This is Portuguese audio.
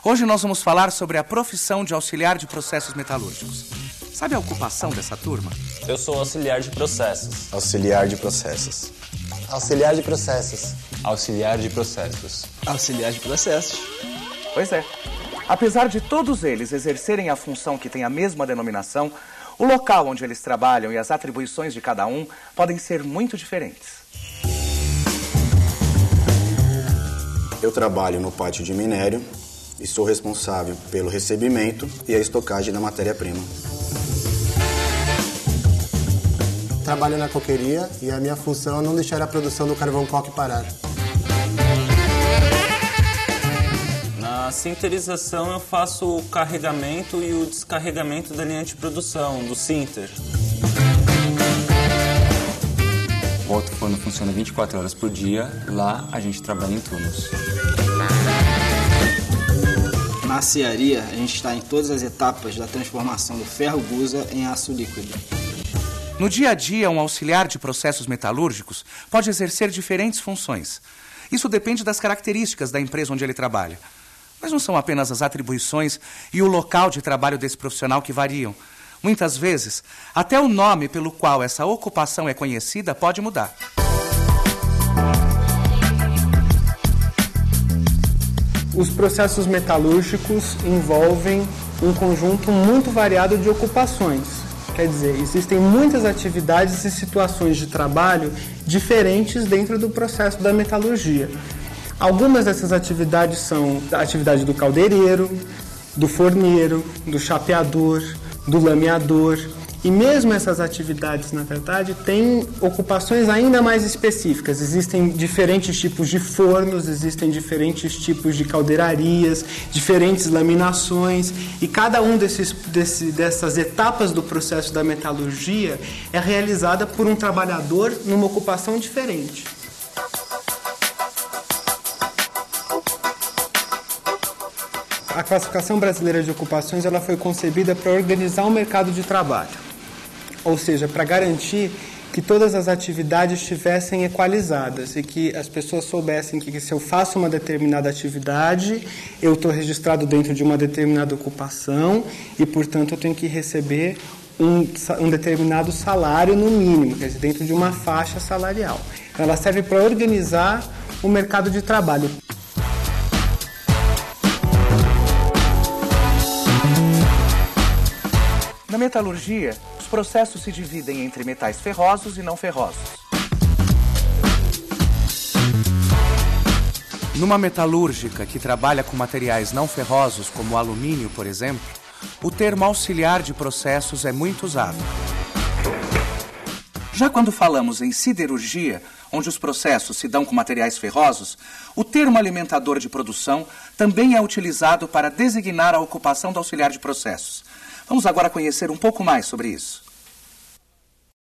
Hoje nós vamos falar sobre a profissão de auxiliar de processos metalúrgicos. Sabe a ocupação dessa turma? Eu sou auxiliar de processos. Auxiliar de processos. Auxiliar de processos. Auxiliar de processos. Auxiliar de processos. Pois é. Apesar de todos eles exercerem a função que tem a mesma denominação, o local onde eles trabalham e as atribuições de cada um podem ser muito diferentes. Eu trabalho no pátio de minério e sou responsável pelo recebimento e a estocagem da matéria-prima. Trabalho na coqueria e a minha função é não deixar a produção do carvão coque parar. Na sinterização eu faço o carregamento e o descarregamento da linha de produção, do sinter. O outro forno funciona 24 horas por dia, lá a gente trabalha em turnos. Na aciaria, a gente está em todas as etapas da transformação do ferro-gusa em aço líquido. No dia a dia, um auxiliar de processos metalúrgicos pode exercer diferentes funções. Isso depende das características da empresa onde ele trabalha. Mas não são apenas as atribuições e o local de trabalho desse profissional que variam. Muitas vezes, até o nome pelo qual essa ocupação é conhecida pode mudar. Os processos metalúrgicos envolvem um conjunto muito variado de ocupações. Quer dizer, existem muitas atividades e situações de trabalho diferentes dentro do processo da metalurgia. Algumas dessas atividades são a atividade do caldeireiro, do forneiro, do chapeador, do lameador. E mesmo essas atividades, na verdade, têm ocupações ainda mais específicas. Existem diferentes tipos de fornos, existem diferentes tipos de caldeirarias, diferentes laminações, e cada um dessas etapas do processo da metalurgia é realizada por um trabalhador numa ocupação diferente. A classificação brasileira de ocupações ela foi concebida para organizar o mercado de trabalho, ou seja, para garantir que todas as atividades estivessem equalizadas e que as pessoas soubessem que se eu faço uma determinada atividade, eu estou registrado dentro de uma determinada ocupação e, portanto, eu tenho que receber um determinado salário no mínimo, quer dizer, dentro de uma faixa salarial. Ela serve para organizar o mercado de trabalho. Na metalurgia, os processos se dividem entre metais ferrosos e não ferrosos. Numa metalúrgica que trabalha com materiais não ferrosos, como o alumínio, por exemplo, o termo auxiliar de processos é muito usado. Já quando falamos em siderurgia, onde os processos se dão com materiais ferrosos, o termo alimentador de produção também é utilizado para designar a ocupação do auxiliar de processos. Vamos agora conhecer um pouco mais sobre isso.